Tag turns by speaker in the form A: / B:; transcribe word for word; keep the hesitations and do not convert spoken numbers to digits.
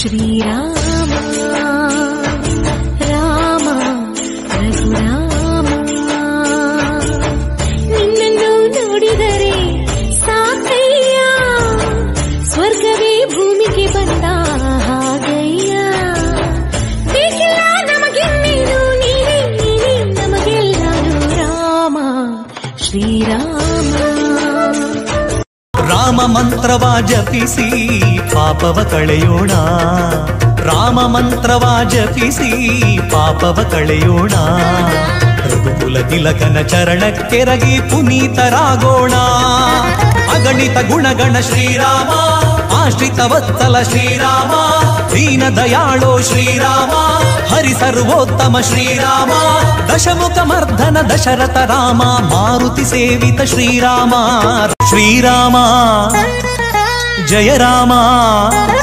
A: ಶ್ರೀರಾಮ ರಾಮ ರಘುರಾಮ ನಿನ್ನನ್ನು ನೋಡಿದರೆ ಸಾಕಯ್ಯ ಸ್ವರ್ಗವೇ ಭೂಮಿಗೆ ಬಂದ ಹಾಗಯ್ಯ ಬೇಕಿಲ್ಲ ನಮಗಿನ್ನೇನು ನೀನೇ ನೀನೇ ನಮಗೆಲ್ಲರೂ ರಾಮ ಶ್ರೀರಾಮ
B: ರಾಮ ಮಂತ್ರವ ಜಪಿಸಿ ಪಾಪವ ಕಳೆಯೋಣ ರಾಮ ಮಂತ್ರವ ಜಪಿಸಿ ಪಾಪವ ಕಳೆಯೋಣ ರಘುಕುಲ ತಿಲಕನ ಚರಣಕ್ಕೆರಗಿ ಪುನೀತರಾಗೋಣ ಅಗಣಿತ ಗುಣಗಣ ಶ್ರೀರಾಮ ಆಶ್ರಿತ ವತ್ಸಲ ಶ್ರೀರಾಮ ದೀನ ದಯಾಳೋ ಶ್ರೀರಾಮ ಹರಿ ಸರ್ವೋತ್ತಮ ಶ್ರೀರಾಮ ದಶಮುಖ ಮರ್ಧನ ದಶರಥ ರಾಮ ಮಾರುತಿ ಸೇವಿತ ಶ್ರೀರಾಮ ಶ್ರೀರಾಮ ಜಯ ರಾಮ